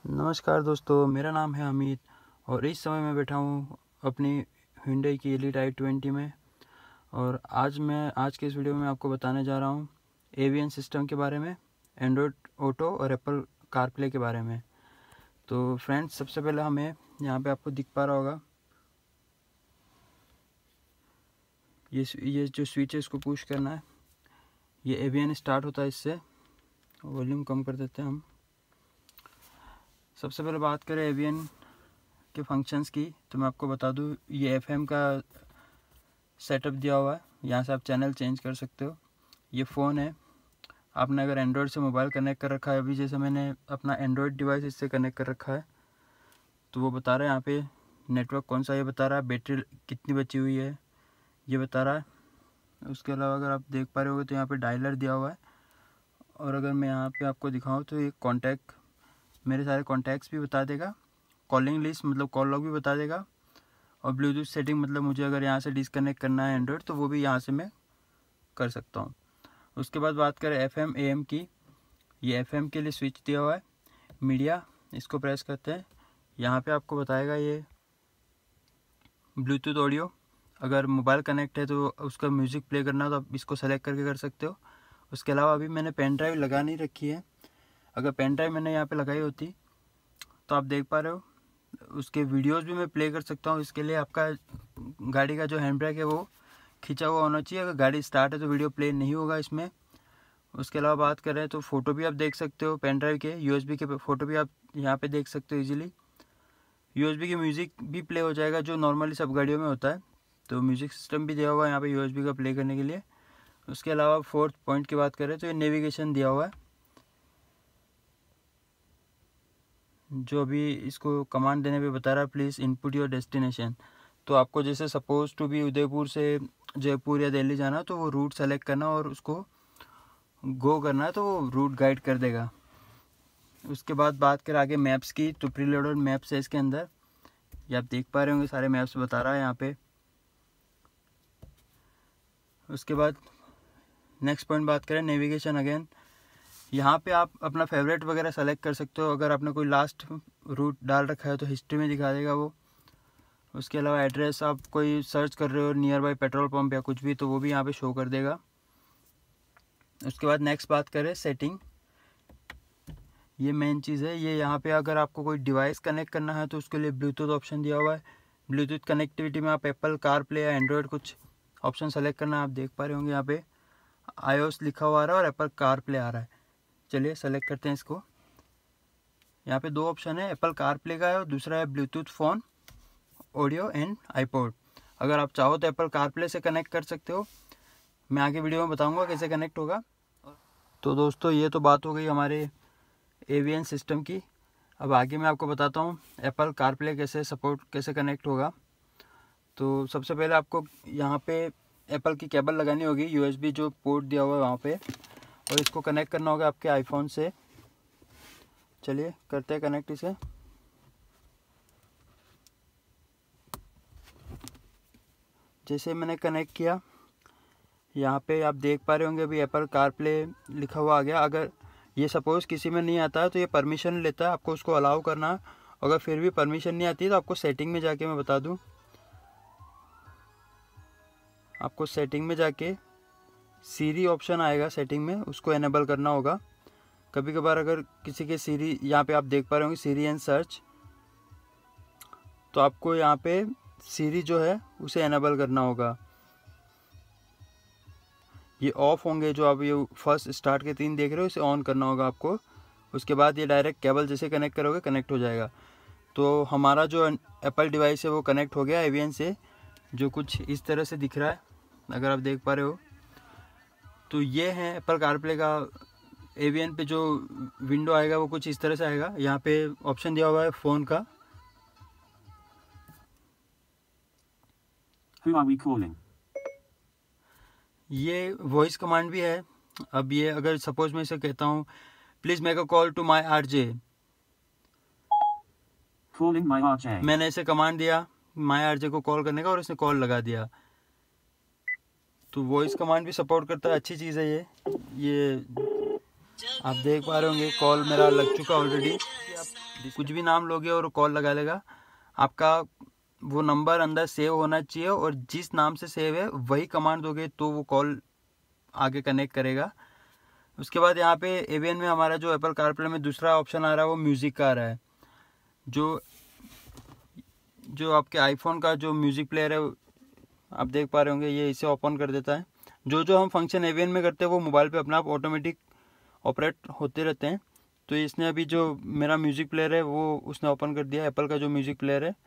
नमस्कार दोस्तों, मेरा नाम है अमित और इस समय मैं बैठा हूँ अपनी Hyundai की एलीट i20 में। और आज के इस वीडियो में आपको बताने जा रहा हूँ एवीएन सिस्टम के बारे में, एंड्रॉयड ऑटो और एप्पल कारप्ले के बारे में। तो फ्रेंड्स, सबसे पहले हमें यहाँ पे आपको दिख पा रहा होगा ये जो स्विच है इसको पुश करना है। ये एवीएन स्टार्ट होता है इससे। वॉल्यूम कम कर देते हैं हम। सबसे पहले बात करें एवीएन के फंक्शंस की, तो मैं आपको बता दूं ये एफएम का सेटअप दिया हुआ है। यहाँ से आप चैनल चेंज कर सकते हो। ये फ़ोन है, आपने अगर एंड्रॉयड से मोबाइल कनेक्ट कर रखा है, अभी जैसे मैंने अपना एंड्रॉयड डिवाइस इससे कनेक्ट कर रखा है, तो वो बता रहा है यहाँ पे नेटवर्क कौन सा, ये बता रहा है बैटरी कितनी बची हुई है, ये बता रहा है। उसके अलावा अगर आप देख पा रहे होगे तो यहाँ पर डायलर दिया हुआ है। और अगर मैं यहाँ पर आपको दिखाऊँ तो ये कॉन्टैक्ट, मेरे सारे कॉन्टैक्ट्स भी बता देगा, कॉलिंग लिस्ट मतलब कॉल लॉग भी बता देगा, और ब्लूटूथ सेटिंग मतलब मुझे अगर यहाँ से डिसकनेक्ट करना है एंड्रॉयड तो वो भी यहाँ से मैं कर सकता हूँ। उसके बाद बात करें एफएम एएम की, ये एफएम के लिए स्विच दिया हुआ है। मीडिया, इसको प्रेस करते हैं, यहाँ पे आपको बताएगा ये ब्लूटूथ ऑडियो। अगर मोबाइल कनेक्ट है तो उसका म्यूज़िक प्ले करना हो तो आप इसको सेलेक्ट करके कर सकते हो। उसके अलावा अभी मैंने पेन ड्राइव लगा नहीं रखी है, अगर पेन ड्राइव मैंने यहाँ पे लगाई होती तो आप देख पा रहे हो उसके वीडियोस भी मैं प्ले कर सकता हूँ। इसके लिए आपका गाड़ी का जो हैंड ब्रेक है वो खींचा हुआ होना चाहिए। अगर गाड़ी स्टार्ट है तो वीडियो प्ले नहीं होगा इसमें। उसके अलावा बात करें तो फ़ोटो भी आप देख सकते हो, पेन ड्राइव के यूएसबी के फ़ोटो भी आप यहाँ पे देख सकते हो इजीली। यूएसबी की म्यूज़िक भी प्ले हो जाएगा जो नॉर्मली सब गाड़ियों में होता है। तो म्यूज़िक सिस्टम भी दिया हुआ है यहाँ पर यूएसबी का प्ले करने के लिए। उसके अलावा फोर्थ पॉइंट की बात करें तो ये नेविगेशन दिया हुआ है, जो अभी इसको कमांड देने पे बता रहा है प्लीज़ इनपुट योर डेस्टिनेशन। तो आपको जैसे सपोज टू भी उदयपुर से जयपुर या दिल्ली जाना तो वो रूट सेलेक्ट करना और उसको गो करना है तो वो रूट गाइड कर देगा। उसके बाद बात करें आगे मैप्स की, तो प्रीलोडेड मैप्स है इसके अंदर, ये आप देख पा रहे होंगे सारे मैप्स बता रहा है यहाँ पे। उसके बाद नेक्स्ट पॉइंट बात करें नेविगेशन अगेन, यहाँ पे आप अपना फेवरेट वगैरह सेलेक्ट कर सकते हो। अगर आपने कोई लास्ट रूट डाल रखा है तो हिस्ट्री में दिखा देगा वो। उसके अलावा एड्रेस, आप कोई सर्च कर रहे हो नियर बाई पेट्रोल पंप या कुछ भी, तो वो भी यहाँ पे शो कर देगा। उसके बाद नेक्स्ट बात करें सेटिंग, ये मेन चीज़ है। ये यहाँ पे अगर आपको कोई डिवाइस कनेक्ट करना है तो उसके लिए ब्लूटूथ ऑप्शन दिया हुआ है। ब्लूटूथ कनेक्टिविटी में आप एप्पल कारप्ले या एंड्रॉयड कुछ ऑप्शन सेलेक्ट करना है। आप देख पा रहे होंगे यहाँ पे iOS लिखा हुआ आ रहा है और एप्पल कारप्ले आ रहा है। चलिए सेलेक्ट करते हैं इसको। यहाँ पे दो ऑप्शन है, एप्पल कारप्ले का है और दूसरा है Bluetooth phone audio and iPod. अगर आप चाहो तो एप्पल कारप्ले से कनेक्ट कर सकते हो, मैं आगे वीडियो में बताऊंगा कैसे कनेक्ट होगा। तो दोस्तों, ये तो बात हो गई हमारे एवीएन सिस्टम की। अब आगे मैं आपको बताता हूँ एप्पल कारप्ले कैसे कनेक्ट होगा। तो सबसे पहले आपको यहाँ पे एप्पल की केबल लगानी होगी, यूएसबी जो पोर्ट दिया हुआ है वहाँ पे, और इसको कनेक्ट करना होगा आपके आईफोन से। चलिए करते हैं कनेक्ट इसे। जैसे मैंने कनेक्ट किया, यहाँ पे आप देख पा रहे होंगे अभी एप्पल कारप्ले लिखा हुआ आ गया। अगर ये सपोज़ किसी में नहीं आता है तो ये परमिशन लेता है, आपको उसको अलाउ करना है। अगर फिर भी परमिशन नहीं आती तो आपको सेटिंग में जाके, मैं बता दूँ, आपको सेटिंग में जाके सीरी ऑप्शन आएगा सेटिंग में, उसको एनेबल करना होगा। कभी कभार अगर किसी के सीरी, यहाँ पे आप देख पा रहे होंगे सीरी एंड सर्च, तो आपको यहाँ पे सीरी जो है उसे एनेबल करना होगा। ये ऑफ होंगे जो आप ये फर्स्ट स्टार्ट के 3 देख रहे हो, इसे ऑन करना होगा आपको। उसके बाद ये डायरेक्ट केबल जैसे कनेक्ट करोगे कनेक्ट हो जाएगा। तो हमारा जो एप्पल डिवाइस है वो कनेक्ट हो गया एवीएन से, जो कुछ इस तरह से दिख रहा है अगर आप देख पा रहे हो। तो ये है एप्पल कारप्ले का एवीएन पे जो विंडो आएगा वो कुछ इस तरह से आएगा। यहाँ पे ऑप्शन दिया हुआ है फ़ोन का, Who are we calling? ये वॉइस कमांड भी है। अब ये अगर सपोज मैं इसे कहता हूँ please make a call to my RJ, Calling my RJ. मैंने इसे कमांड दिया माई आरजे को कॉल करने का और इसने कॉल लगा दिया। तो वॉइस कमांड भी सपोर्ट करता है, अच्छी चीज़ है ये आप देख पा रहे होंगे कॉल मेरा लग चुका ऑलरेडी। आप कुछ भी नाम लोगे और कॉल लगा लेगा। आपका वो नंबर अंदर सेव होना चाहिए और जिस नाम से सेव है वही कमांड दोगे तो वो कॉल आगे कनेक्ट करेगा। उसके बाद यहाँ पे एवीएन में हमारा जो एप्पल कारप्ले में दूसरा ऑप्शन आ रहा है वो म्यूज़िक का आ रहा है। जो आपके आईफोन का जो म्यूज़िक प्लेयर है आप देख पा रहे होंगे, ये इसे ओपन कर देता है। जो हम फंक्शन एवीएन में करते हैं वो मोबाइल पे अपना आप ऑटोमेटिक ऑपरेट होते रहते हैं। तो इसने अभी जो मेरा म्यूज़िक प्लेयर है वो उसने ओपन कर दिया, एप्पल का जो म्यूज़िक प्लेयर है।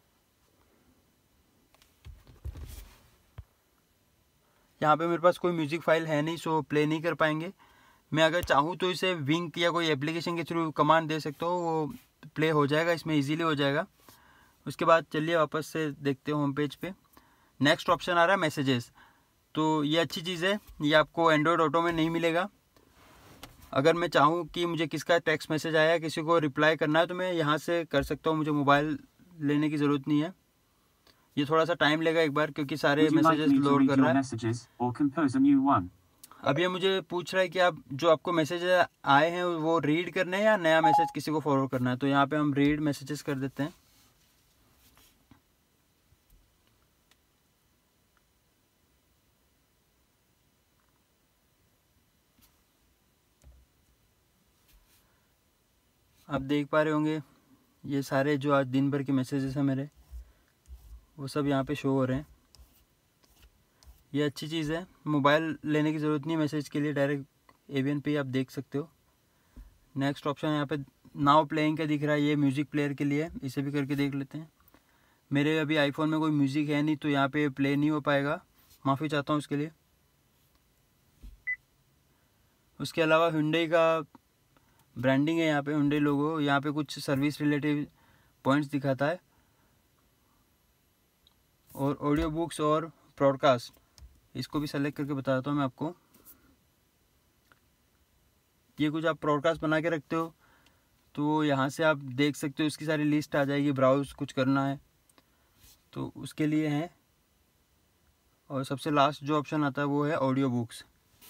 यहाँ पे मेरे पास कोई म्यूज़िक फाइल है नहीं, सो प्ले नहीं कर पाएंगे। मैं अगर चाहूँ तो इसे विंक या कोई एप्लीकेशन के थ्रू कमांड दे सकता हूँ, वो प्ले हो जाएगा, इसमें इजीली हो जाएगा। उसके बाद चलिए वापस से देखते हो होम पेज पे। नेक्स्ट ऑप्शन आ रहा है मैसेजेस। तो ये अच्छी चीज़ है, ये आपको एंड्रॉयड ऑटो में नहीं मिलेगा। अगर मैं चाहूँ कि मुझे किसका टेक्स्ट मैसेज आया, किसी को रिप्लाई करना है, तो मैं यहाँ से कर सकता हूँ, मुझे मोबाइल लेने की ज़रूरत नहीं है। ये थोड़ा सा टाइम लेगा एक बार, क्योंकि सारे मैसेजेस लोड कर रहा है। अब ये मुझे पूछ रहा है कि आप जो आपको मैसेज आए हैं वो रीड करने हैं या नया मैसेज किसी को फॉरवर्ड करना है। तो यहाँ पे हम रीड मैसेजेस कर देते हैं। आप देख पा रहे होंगे ये सारे जो आज दिन भर के मैसेजेस हैं मेरे, वो सब यहाँ पे शो हो रहे हैं। ये अच्छी चीज़ है, मोबाइल लेने की ज़रूरत नहीं मैसेज के लिए, डायरेक्ट एवीएन पे आप देख सकते हो। नेक्स्ट ऑप्शन यहाँ पे नाउ प्लेइंग का दिख रहा है, ये म्यूज़िक प्लेयर के लिए, इसे भी करके देख लेते हैं। मेरे अभी आईफोन में कोई म्यूज़िक है नहीं तो यहाँ पे प्ले नहीं हो पाएगा, माफ़ी चाहता हूँ उसके लिए। उसके अलावा Hyundai का ब्रांडिंग है यहाँ पे, Hyundai लोगो, यहाँ पे कुछ सर्विस रिलेटिव पॉइंट्स दिखाता है। और ऑडियो बुक्स और ब्रॉडकास्ट, इसको भी सेलेक्ट करके बताता हूँ मैं आपको। ये कुछ आप ब्रॉडकास्ट बना के रखते हो तो यहाँ से आप देख सकते हो, इसकी सारी लिस्ट आ जाएगी। ब्राउज कुछ करना है तो उसके लिए है। और सबसे लास्ट जो ऑप्शन आता है वो है audio books,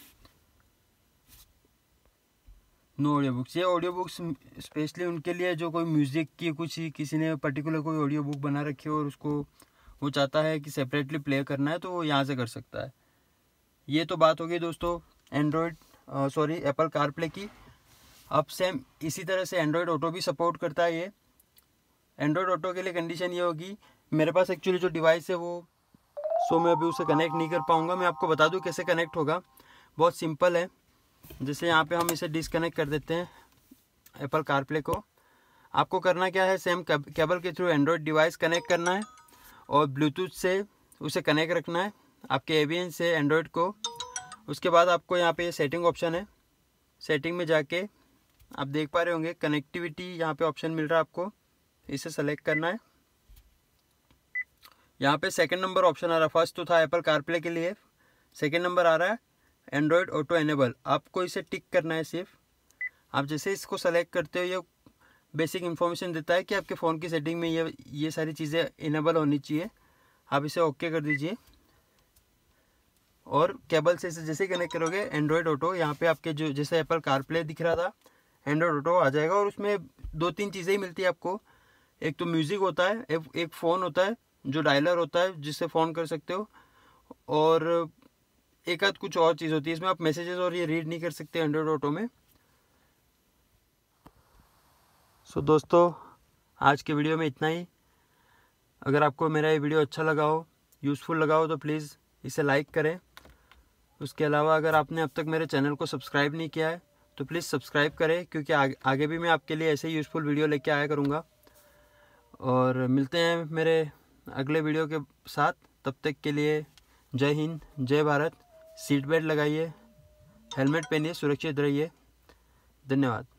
no audio books. ये ऑडियो बुक्स स्पेशली उनके लिए जो कोई म्यूज़िक की कुछ किसी ने पर्टिकुलर कोई ऑडियो बुक बना रखी है और उसको वो चाहता है कि सेपरेटली प्ले करना है तो वो यहाँ से कर सकता है। ये तो बात हो गई दोस्तों एप्पल कारप्ले की। अब सेम इसी तरह से एंड्रॉयड ऑटो भी सपोर्ट करता है। ये एंड्रॉयड ऑटो के लिए कंडीशन ये होगी, मेरे पास एक्चुअली जो डिवाइस है वो मैं अभी उसे कनेक्ट नहीं कर पाऊँगा। मैं आपको बता दूँ कैसे कनेक्ट होगा, बहुत सिंपल है। जैसे यहाँ पे हम इसे डिसकनेक्ट कर देते हैं एप्पल कारप्ले को। आपको करना क्या है, सेम केबल के थ्रू एंड्रॉयड डिवाइस कनेक्ट करना है और ब्लूटूथ से उसे कनेक्ट रखना है आपके एवीएन से एंड्रॉयड को। उसके बाद आपको यहाँ पे सेटिंग ऑप्शन है, सेटिंग में जाके आप देख पा रहे होंगे कनेक्टिविटी यहाँ पे ऑप्शन मिल रहा है आपको, इसे सेलेक्ट करना है। यहाँ पे सेकंड नंबर ऑप्शन आ रहा है, फर्स्ट तो था एप्पल कारप्ले के लिए, सेकंड नंबर आ रहा है एंड्रॉयड ऑटो एनेबल। आपको इसे टिक करना है सिर्फ। आप जैसे इसको सेलेक्ट करते हो ये बेसिक इन्फॉर्मेशन देता है कि आपके फ़ोन की सेटिंग में ये सारी चीज़ें इनेबल होनी चाहिए। आप इसे ओके कर दीजिए और केबल से इसे जैसे कनेक्ट करोगे एंड्रॉयड ऑटो यहाँ पे आपके जो जैसे एप्पल कारप्ले दिख रहा था एंड्रॉयड ऑटो आ जाएगा। और उसमें 2-3 चीज़ें ही मिलती है आपको, एक तो म्यूज़िक होता है, एक फ़ोन होता है जो डायलर होता है जिससे फ़ोन कर सकते हो, और एक आध कुछ और चीज़ होती है। इसमें आप मैसेजेस और ये रीड नहीं कर सकते एंड्रॉयड ऑटो में। सो दोस्तों आज के वीडियो में इतना ही। अगर आपको मेरा ये वीडियो अच्छा लगा हो, यूज़फुल लगा हो तो प्लीज़ इसे लाइक करें। उसके अलावा अगर आपने अब तक मेरे चैनल को सब्सक्राइब नहीं किया है तो प्लीज़ सब्सक्राइब करें, क्योंकि आगे भी मैं आपके लिए ऐसे ही यूज़फुल वीडियो लेके आया करूँगा। और मिलते हैं मेरे अगले वीडियो के साथ, तब तक के लिए जय हिंद, जय भारत। सीट बेल्ट लगाइए, हेलमेट पहनिए, सुरक्षित रहिए। धन्यवाद।